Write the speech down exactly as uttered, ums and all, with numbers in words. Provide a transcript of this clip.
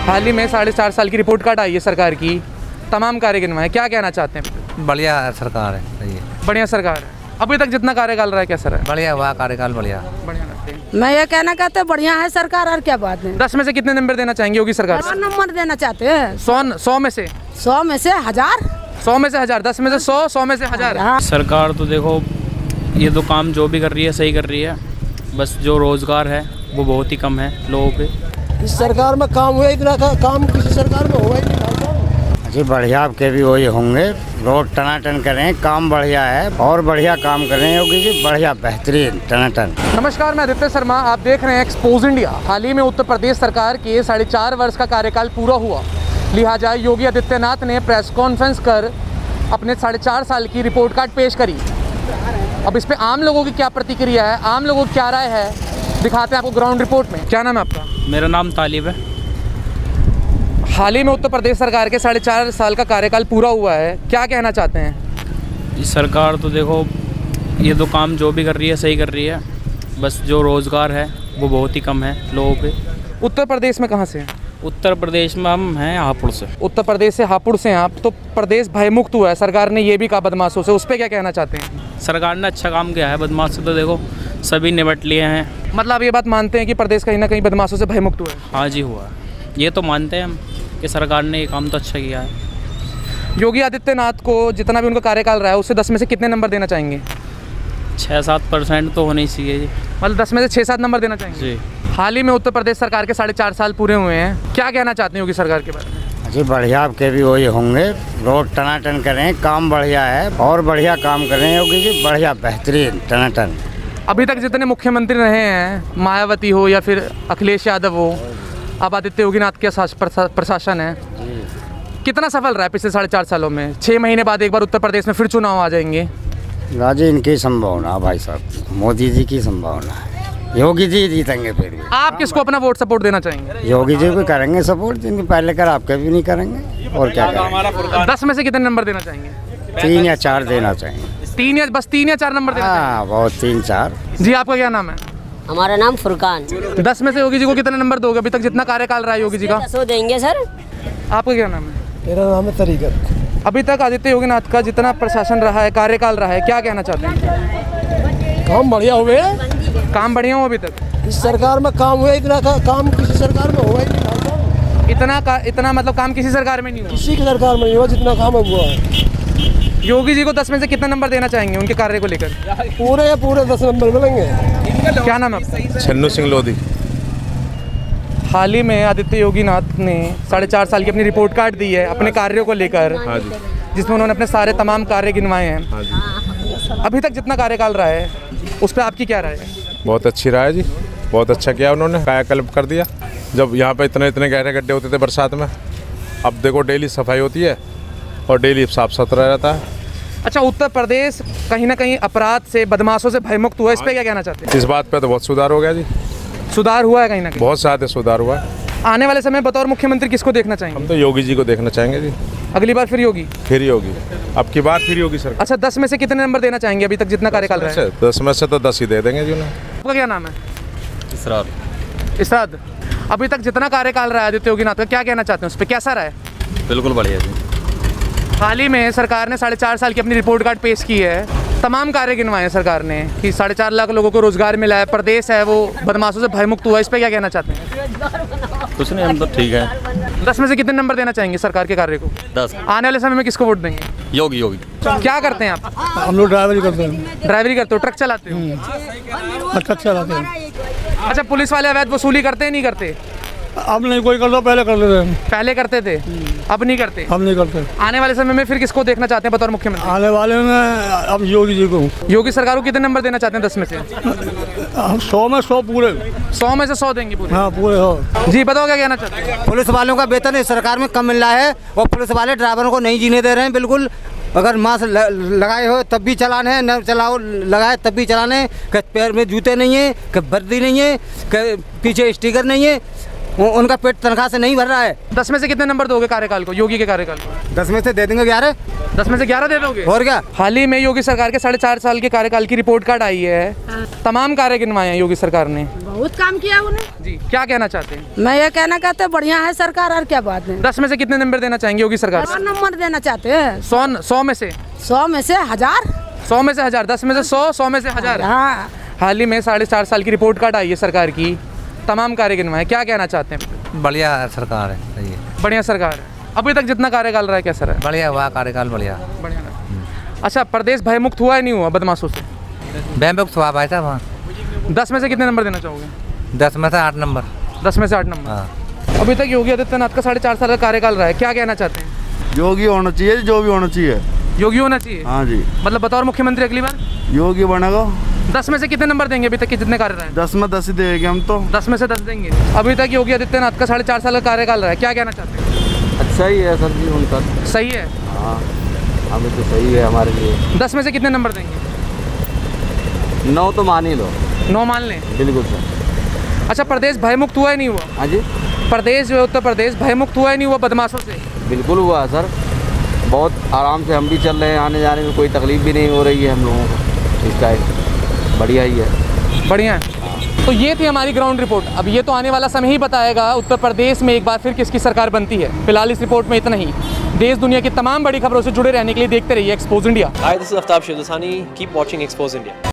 हाल ही में साढ़े चार साल की रिपोर्ट कार्ड आई है सरकार की, तमाम कार्य गिनवाए, क्या कहना चाहते हैं? बढ़िया सरकार है, सही है, बढ़िया सरकार है। अभी तक जितना कार्यकाल रहा है कैसा रहा है? बढ़िया हुआ कार्यकाल, बढ़िया बढ़िया लगते हैं। मैं ये कहना कहते हैं बढ़िया है सरकार, और क्या बात है। दस में से कितने नंबर देना चाहेंगे योगी सरकार? सौ नंबर देना चाहते हैं। सौ सौ में से सौ में से हजार, सौ में से हजार, दस में से सौ, सौ में से हजार। हाँ। सरकार तो देखो ये तो काम जो भी कर रही है सही कर रही है, बस जो रोजगार है वो बहुत ही कम है लोगों पे। इस सरकार में काम हुआ इतना का, काम किसी सरकार में हुआ ही नहीं। जी बढ़िया, आपके भी वही होंगे, रोड टनाटन करें, काम बढ़िया है और बढ़िया काम करें योगी जी, बढ़िया बेहतरीन टनाटन। नमस्कार, मैं आदित्य शर्मा, आप देख रहे हैं एक्सपोज इंडिया। हाल ही में उत्तर प्रदेश सरकार के साढ़े चार वर्ष का कार्यकाल पूरा हुआ, लिहाजा योगी आदित्यनाथ ने प्रेस कॉन्फ्रेंस कर अपने साढ़े चार साल की रिपोर्ट कार्ड पेश करी। अब इस पे आम लोगों की क्या प्रतिक्रिया है, आम लोगों की क्या राय है, दिखाते हैं आपको ग्राउंड रिपोर्ट में। क्या नाम है आपका? मेरा नाम तालिब है। हाल ही में उत्तर प्रदेश सरकार के साढ़े चार साल का कार्यकाल पूरा हुआ है, क्या कहना चाहते हैं? इस सरकार तो देखो ये तो काम जो भी कर रही है सही कर रही है, बस जो रोजगार है वो बहुत ही कम है लोगों पे। उत्तर प्रदेश में कहाँ से हैं? उत्तर प्रदेश में हम हैं हापुड़ से। उत्तर प्रदेश से हापुड़ से हैं आप, तो प्रदेश भयमुक्त हुआ है, सरकार ने ये भी कहा बदमाशों से, उस पर क्या कहना चाहते हैं? सरकार ने अच्छा काम किया है, बदमाश से तो देखो सभी निपट लिए हैं। मतलब आप ये बात मानते हैं कि प्रदेश कहीं ना कहीं बदमाशों से भयमुक्त हुआ है? हाँ जी हुआ, ये तो मानते हैं हम कि सरकार ने ये काम तो अच्छा किया है। योगी आदित्यनाथ को जितना भी उनका कार्यकाल रहा है उससे दस में से कितने नंबर देना चाहेंगे? छः सात परसेंट तो होने ही चाहिए जी। मतलब दस में से छः सात नंबर देना चाहेंगे जी। हाल ही में उत्तर प्रदेश सरकार के साढ़े चार साल पूरे हुए हैं, क्या कहना चाहते हैं योगी सरकार के बारे में? जी बढ़िया, आपके भी वही होंगे, रोड टनाटन करें, काम बढ़िया है और बढ़िया काम करें योगी जी, बढ़िया बेहतरीन टनाटन। अभी तक जितने मुख्यमंत्री रहे हैं, मायावती हो या फिर अखिलेश यादव हो, अब आदित्य योगीनाथ के प्रशासन है, कितना सफल रहा है पिछले साढ़े चार सालों में? छः महीने बाद एक बार उत्तर प्रदेश में फिर चुनाव आ जाएंगे। राजी इनकी संभावना भाई साहब, मोदी जी की संभावना है, योगी जी जीतेंगे फिर भी। आप किसको अपना वोट सपोर्ट देना चाहेंगे? योगी जी को करेंगे सपोर्ट, जिनके पहले कर आपके भी नहीं करेंगे और क्या करेंगे। दस में से कितने नंबर देना चाहेंगे? तीन या चार देना चाहिए। तीन या बस तीन या चार नंबर देना हाँ चाहेंगे? बहुत, तीन चार। जी आपका क्या नाम है? हमारा नाम फुरकान। दस में से योगी जी को कितने नंबर दोगे? अभी तक जितना कार्यकाल रहा है योगी जी का। दसों देंगे सर। आपका क्या नाम है? मेरा नाम है तरीक़त। अभी तक आदित्य योगीनाथ का जितना प्रशासन रहा है, कार्यकाल रहा है, क्या कहना चाहते हैं? काम बढ़िया हुए, काम बढ़िया हो अभी तक? इस सरकार में काम हुआ इतना का, काम किसी सरकार में हुआ ही नहीं। इतना का इतना मतलब काम किसी सरकार में नहीं हुआ? किसी की सरकार में नहीं हुआ जितना काम हुआ है। योगी जी को दस में से कितने नंबर देना चाहेंगे उनके कार्य को लेकर? पूरे या पूरे दस नंबर मिलेंगे। क्या नाम है आपका? छन्नू सिंह लोधी। हाल ही में आदित्य योगीनाथ ने साढ़े चार साल की अपनी रिपोर्ट कार्ड दी है अपने कार्यों को लेकर, हाँ जी, जिसमें उन्होंने अपने सारे तमाम कार्य गिनवाए हैं। हाँ जी। अभी तक जितना कार्यकाल रहा है उस पर आपकी क्या राय है? बहुत अच्छी राय है जी, बहुत अच्छा किया उन्होंने, कायाकल्प कर दिया। जब यहाँ पे इतने इतने गहरे गड्ढे होते थे बरसात में, अब देखो डेली सफाई होती है और डेली साफ सुथरा रहता है। अच्छा, उत्तर प्रदेश कहीं ना कहीं अपराध से, बदमाशों से भयमुक्त हुआ है, इस पर क्या कहना चाहते हैं? इस बात पे तो बहुत सुधार हो गया जी, सुधार हुआ है कहीं ना कहीं? बहुत ज़्यादा सुधार हुआ है। आने वाले समय बतौर मुख्यमंत्री किसको देखना चाहेंगे? हम तो योगी जी को देखना चाहेंगे जी। अगली बार फिर योगी? फिर योगी, अब की बार फिर योगी सर। अच्छा, दस में से कितने नंबर देना चाहेंगे अभी तक जितना कार्यकाल रहा है? दस में से तो दस ही दे देंगे जी उन्हें। आपका क्या नाम है? इसरार। इसाद, अभी तक जितना कार्यकाल रहा है आदित्य योगीनाथ का, क्या कहना चाहते हैं उस पर, कैसा रहा है? बिल्कुल बढ़िया जी। हाल ही में सरकार ने साढ़े चार साल की अपनी रिपोर्ट कार्ड पेश की है, तमाम कार्य गिनवाए हैं सरकार ने कि साढ़े चार लाख लोगों को रोजगार मिला है, प्रदेश है वो बदमाशों से भयमुक्त हुआ है, इस पर क्या कहना चाहते हैं? कुछ नहीं, हम तो ठीक है। दस में से कितने नंबर देना चाहेंगे सरकार के कार्य को? दस। आने वाले समय में किसको वोट देंगे? योगी योगी। क्या करते हैं आप? हम लोग ड्राइवरी करते हैं। ड्राइवरी करते हो, ट्रक चलाते हो? ट्रक चलाते हैं। अच्छा, पुलिस वाले अवैध वसूली करते हैं नहीं करते? अब नहीं कोई करता, पहले करते थे। पहले करते थे, अब नहीं करते? हम नहीं करते। आने वाले समय में फिर किसको देखना चाहते हैं बतौर मुख्यमंत्री? आने वाले में अब योगी जी को। योगी सरकार को कितने नंबर देना चाहते हैं दस में से? हम सौ में सौ पूरे। सौ में से सौ देंगे पूरे? हाँ पूरे हो। जी बताओ क्या कहना चाहते हैं? पुलिस वालों का वेतन इस सरकार में कम मिल रहा है और पुलिस वाले ड्राइवरों को नहीं जीने दे रहे हैं बिल्कुल। अगर मास्क लगाए हो तब भी चलाने हैं, न चलाओ लगाए तब भी चलाने हैं। कि पैर में जूते नहीं है, कि वर्दी नहीं है, कि पीछे स्टिकर नहीं है। उ, उनका पेट तनख्वाह से नहीं भर रहा है। दस में से कितने नंबर दोगे कार्यकाल को, योगी के कार्यकाल को? दस में से दे देंगे ग्यारह। दस में से ग्यारह दे दोगे? और क्या। हाल ही में योगी सरकार के साढ़े चार साल के कार्यकाल की रिपोर्ट कार्ड आई है, तमाम कार्य गिनवाए हैं योगी सरकार ने। बहुत काम किया उन्हें। जी, क्या कहना चाहते हैं? मैं ये कहना कहते बढ़िया है सरकार, और क्या बात है। दस में से कितने नंबर देना चाहेंगे योगी सरकार? सौ नंबर देना चाहते हैं। सौ सौ में से सौ में से हजार। सौ में से हजार, दस में से सौ, सौ में से हजार। हाँ। हाल ही में साढ़े चार साल की रिपोर्ट कार्ड आई है सरकार की, तमाम कार्य गिनवाए, क्या कहना चाहते हैं? बढ़िया सरकार है, सही है, बढ़िया सरकार है। अभी तक जितना कार्यकाल रहा है कैसा रहा है? बढ़िया हुआ कार्यकाल, बढ़िया बढ़िया रहा। अच्छा, प्रदेश भयमुक्त हुआ है नहीं हुआ बदमाशों से? भयमुक्त हुआ भाई साहब। हाँ, दस में से कितने नंबर देना चाहोगे? दस में से आठ नंबर। दस में से आठ नंबर। हाँ। अभी तक योगी आदित्यनाथ का साढ़े चार साल का कार्यकाल रहा है, क्या कहना चाहते हैं? योगी होना चाहिए, जो भी होना चाहिए। योगी होना चाहिए? हाँ जी। मतलब बतौर मुख्यमंत्री अगली बार योगी बनेगा। दस में से कितने नंबर देंगे अभी तक के जितने कार्य रहे? दस में दस ही देंगे हम तो। दस में से दस देंगे। अभी तक योगी आदित्यनाथ का साढ़े चार साल का कार्यकाल रहा है, क्या कहना चाहते हैं? अच्छा ही है सर जी उनका। सही है? हाँ, हमें तो सही है हमारे लिए। दस में से कितने नंबर देंगे? नौ तो मान ही लो। नौ मान लें? बिल्कुल सर। अच्छा, प्रदेश भयमुक्त हुआ है नहीं हुआ? हाँ जी। प्रदेश जो है उत्तर प्रदेश भयमुक्त हुआ है नहीं हुआ बदमाशों से? बिल्कुल हुआ है सर, बहुत आराम से हम भी चल रहे हैं, आने जाने में कोई तकलीफ भी नहीं हो रही है हम लोगों को इस टाइम। बढ़िया ही है। बढ़िया है। तो ये थी हमारी ग्राउंड रिपोर्ट। अब ये तो आने वाला समय ही बताएगा उत्तर प्रदेश में एक बार फिर किसकी सरकार बनती है। फिलहाल इस रिपोर्ट में इतना ही। देश दुनिया की तमाम बड़ी खबरों से जुड़े रहने के लिए देखते रहिए Expose India. Hi, this is Aftab Shekhdasani, keep watching Expose India.